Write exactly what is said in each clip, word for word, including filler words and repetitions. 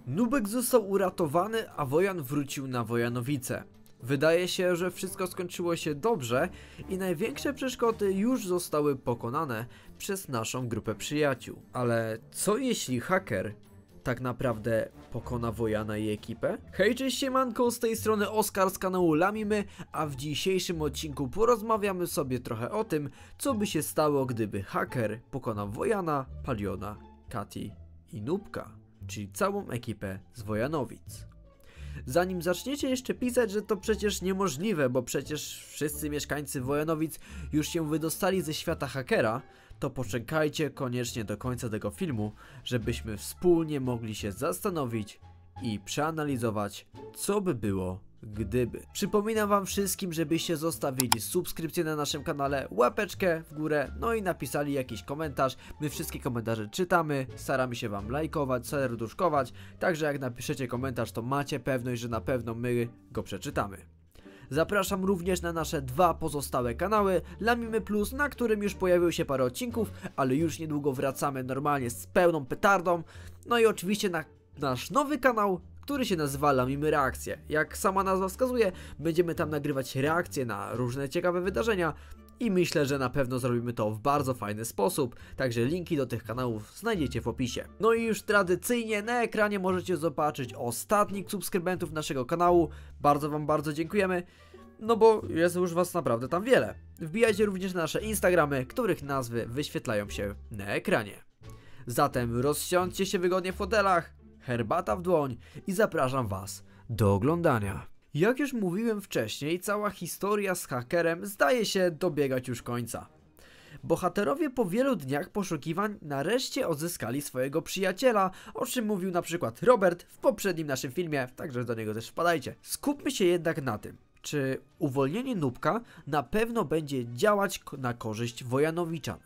Nubek został uratowany, a Wojan wrócił na Wojanowice. Wydaje się, że wszystko skończyło się dobrze i największe przeszkody już zostały pokonane przez naszą grupę przyjaciół. Ale co jeśli haker tak naprawdę pokona Wojana i ekipę? Hej, cześć, siemanko, z tej strony Oskar z kanału Lamimy, a w dzisiejszym odcinku porozmawiamy sobie trochę o tym, co by się stało, gdyby haker pokonał Wojana, Paliona, Kati i Nubka, czyli całą ekipę z Wojanowic. Zanim zaczniecie jeszcze pisać, że to przecież niemożliwe, bo przecież wszyscy mieszkańcy Wojanowic już się wydostali ze świata hakera, to poczekajcie koniecznie do końca tego filmu, żebyśmy wspólnie mogli się zastanowić i przeanalizować, co by było gdyby. Przypominam wam wszystkim, żebyście zostawili subskrypcję na naszym kanale, łapeczkę w górę, no i napisali jakiś komentarz. My wszystkie komentarze czytamy, staramy się wam lajkować, serduszkować, także jak napiszecie komentarz, to macie pewność, że na pewno my go przeczytamy. Zapraszam również na nasze dwa pozostałe kanały, Lamimy Plus, na którym już pojawiło się parę odcinków, ale już niedługo wracamy normalnie z pełną petardą. No i oczywiście na nasz nowy kanał, który się nazywa Lamimy Reakcje. Jak sama nazwa wskazuje, będziemy tam nagrywać reakcje na różne ciekawe wydarzenia i myślę, że na pewno zrobimy to w bardzo fajny sposób, także linki do tych kanałów znajdziecie w opisie. No i już tradycyjnie na ekranie możecie zobaczyć ostatnich subskrybentów naszego kanału. Bardzo wam bardzo dziękujemy, no bo jest już was naprawdę tam wiele. Wbijajcie również na nasze Instagramy, których nazwy wyświetlają się na ekranie. Zatem rozsiądźcie się wygodnie w fotelach, herbata w dłoń i zapraszam was do oglądania. Jak już mówiłem wcześniej, cała historia z hakerem zdaje się dobiegać już końca. Bohaterowie po wielu dniach poszukiwań nareszcie odzyskali swojego przyjaciela, o czym mówił na przykład Robert w poprzednim naszym filmie, także do niego też wpadajcie. Skupmy się jednak na tym, czy uwolnienie Nubka na pewno będzie działać na korzyść Wojanowiczan.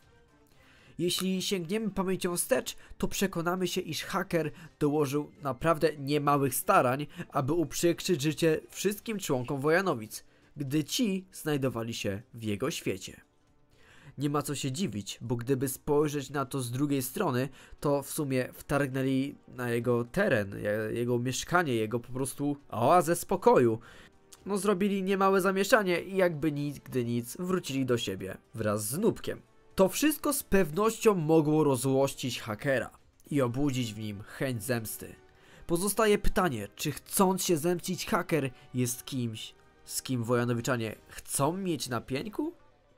Jeśli sięgniemy pamięcią wstecz, to przekonamy się, iż haker dołożył naprawdę niemałych starań, aby uprzykrzyć życie wszystkim członkom Wojanowic, gdy ci znajdowali się w jego świecie. Nie ma co się dziwić, bo gdyby spojrzeć na to z drugiej strony, to w sumie wtargnęli na jego teren, jego mieszkanie, jego po prostu oazę spokoju. No, zrobili niemałe zamieszanie i jakby nigdy nic wrócili do siebie wraz z Nubkiem. To wszystko z pewnością mogło rozłościć hakera i obudzić w nim chęć zemsty. Pozostaje pytanie, czy chcąc się zemścić, haker jest kimś, z kim Wojanowiczanie chcą mieć na pieńku?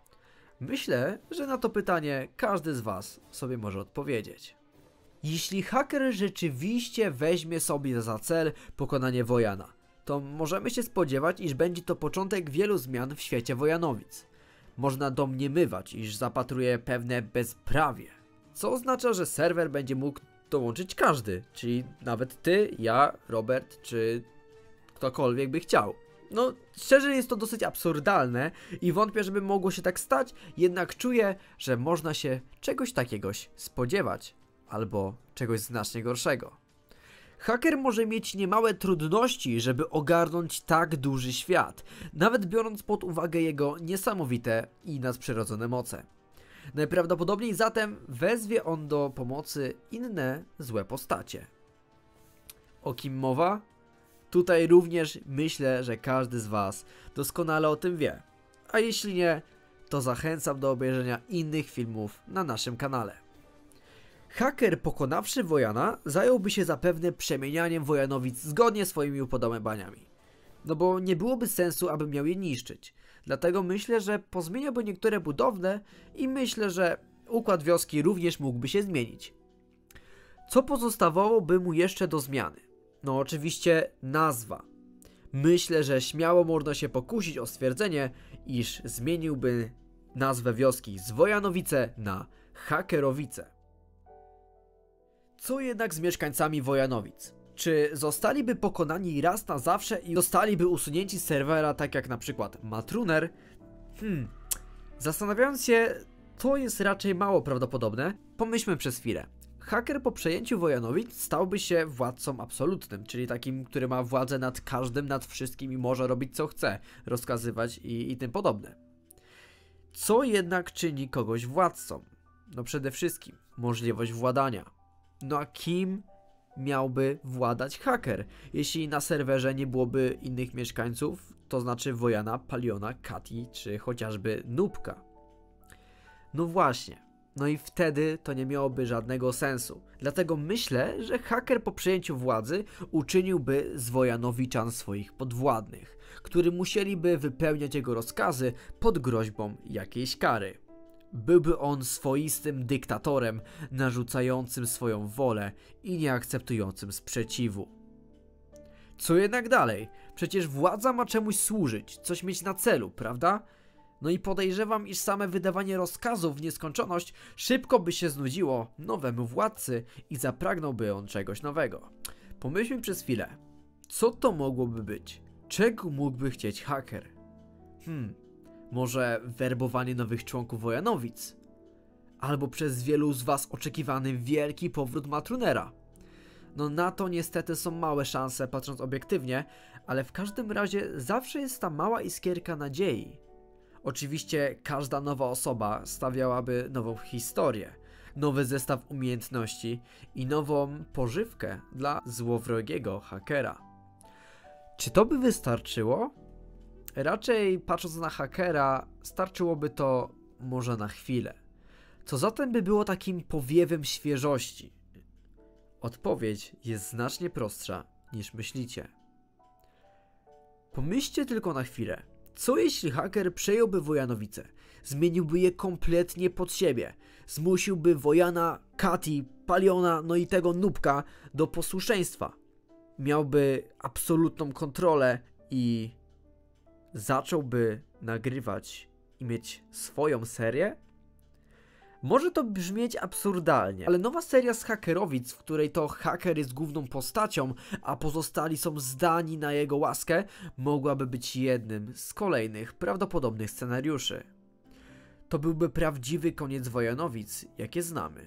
Myślę, że na to pytanie każdy z was sobie może odpowiedzieć. Jeśli haker rzeczywiście weźmie sobie za cel pokonanie Wojana, to możemy się spodziewać, iż będzie to początek wielu zmian w świecie Wojanowic. Można domniemywać, iż zapatruje pewne bezprawie, co oznacza, że serwer będzie mógł dołączyć każdy, czyli nawet ty, ja, Robert, czy ktokolwiek by chciał. No, szczerze jest to dosyć absurdalne i wątpię, żeby mogło się tak stać, jednak czuję, że można się czegoś takiego spodziewać, albo czegoś znacznie gorszego. Haker może mieć niemałe trudności, żeby ogarnąć tak duży świat, nawet biorąc pod uwagę jego niesamowite i nadprzyrodzone moce. Najprawdopodobniej zatem wezwie on do pomocy inne złe postacie. O kim mowa? Tutaj również myślę, że każdy z was doskonale o tym wie, a jeśli nie, to zachęcam do obejrzenia innych filmów na naszym kanale. Haker pokonawszy Wojana zająłby się zapewne przemienianiem Wojanowic zgodnie z swoimi upodobaniami. No bo nie byłoby sensu, aby miał je niszczyć. Dlatego myślę, że pozmieniałby niektóre budowle i myślę, że układ wioski również mógłby się zmienić. Co pozostawałoby mu jeszcze do zmiany? No oczywiście nazwa. Myślę, że śmiało można się pokusić o stwierdzenie, iż zmieniłby nazwę wioski z Wojanowice na Hakerowice. Co jednak z mieszkańcami Wojanowic? Czy zostaliby pokonani raz na zawsze i zostaliby usunięci z serwera, tak jak na przykład Matruner? Hmm, zastanawiając się, to jest raczej mało prawdopodobne. Pomyślmy przez chwilę. Haker po przejęciu Wojanowic stałby się władcą absolutnym, czyli takim, który ma władzę nad każdym, nad wszystkim i może robić co chce, rozkazywać i, i tym podobne. Co jednak czyni kogoś władcą? No przede wszystkim możliwość władania. No a kim miałby władać haker, jeśli na serwerze nie byłoby innych mieszkańców, to znaczy Wojana, Paliona, Kati czy chociażby Nubka. No właśnie, no i wtedy to nie miałoby żadnego sensu. Dlatego myślę, że haker po przejęciu władzy uczyniłby z Wojanowiczan swoich podwładnych, którzy musieliby wypełniać jego rozkazy pod groźbą jakiejś kary. Byłby on swoistym dyktatorem, narzucającym swoją wolę i nieakceptującym sprzeciwu. Co jednak dalej? Przecież władza ma czemuś służyć, coś mieć na celu, prawda? No i podejrzewam, iż same wydawanie rozkazów w nieskończoność szybko by się znudziło nowemu władcy i zapragnąłby on czegoś nowego. Pomyślmy przez chwilę, co to mogłoby być? Czego mógłby chcieć haker? Hmm, może werbowanie nowych członków Wojanowic? Albo przez wielu z was oczekiwany wielki powrót Matrunera? No na to niestety są małe szanse, patrząc obiektywnie, ale w każdym razie zawsze jest ta mała iskierka nadziei. Oczywiście każda nowa osoba stawiałaby nową historię, nowy zestaw umiejętności i nową pożywkę dla złowrogiego hakera. Czy to by wystarczyło? Raczej patrząc na hakera, starczyłoby to może na chwilę. Co zatem by było takim powiewem świeżości? Odpowiedź jest znacznie prostsza niż myślicie. Pomyślcie tylko na chwilę. Co jeśli haker przejąłby Wojanowice, zmieniłby je kompletnie pod siebie, zmusiłby Wojana, Kati, Paliona, no i tego Nubka do posłuszeństwa. Miałby absolutną kontrolę i zacząłby nagrywać i mieć swoją serię? Może to brzmieć absurdalnie, ale nowa seria z Hakerowic, w której to haker jest główną postacią, a pozostali są zdani na jego łaskę, mogłaby być jednym z kolejnych prawdopodobnych scenariuszy. To byłby prawdziwy koniec Wojanowic, jakie znamy.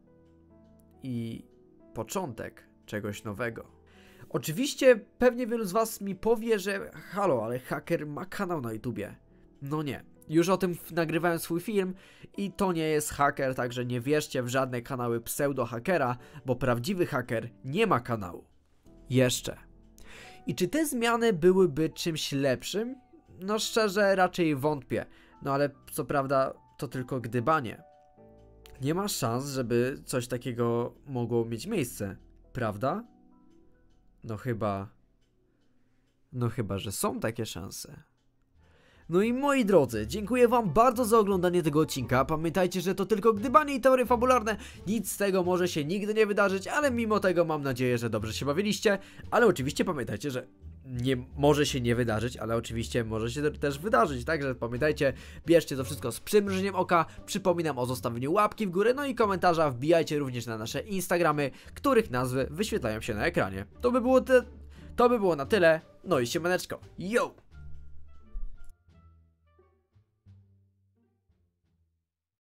I początek czegoś nowego. Oczywiście pewnie wielu z was mi powie, że halo, ale haker ma kanał na YouTubie. No nie. Już o tym nagrywałem swój film i to nie jest haker, także nie wierzcie w żadne kanały pseudo-hakera, bo prawdziwy haker nie ma kanału. Jeszcze. I czy te zmiany byłyby czymś lepszym? No szczerze raczej wątpię, no ale co prawda to tylko gdybanie. Nie ma szans, żeby coś takiego mogło mieć miejsce, prawda? No chyba... No chyba, że są takie szanse. No i moi drodzy, dziękuję wam bardzo za oglądanie tego odcinka. Pamiętajcie, że to tylko gdybanie i teorie fabularne. Nic z tego może się nigdy nie wydarzyć, ale mimo tego mam nadzieję, że dobrze się bawiliście. Ale oczywiście pamiętajcie, że nie może się nie wydarzyć, ale oczywiście może się też wydarzyć. Także pamiętajcie, bierzcie to wszystko z przymrużeniem oka. Przypominam o zostawieniu łapki w górę, no i komentarza. Wbijajcie również na nasze Instagramy, których nazwy wyświetlają się na ekranie. To by było te... To by było na tyle. No i siemaneczko. Yo!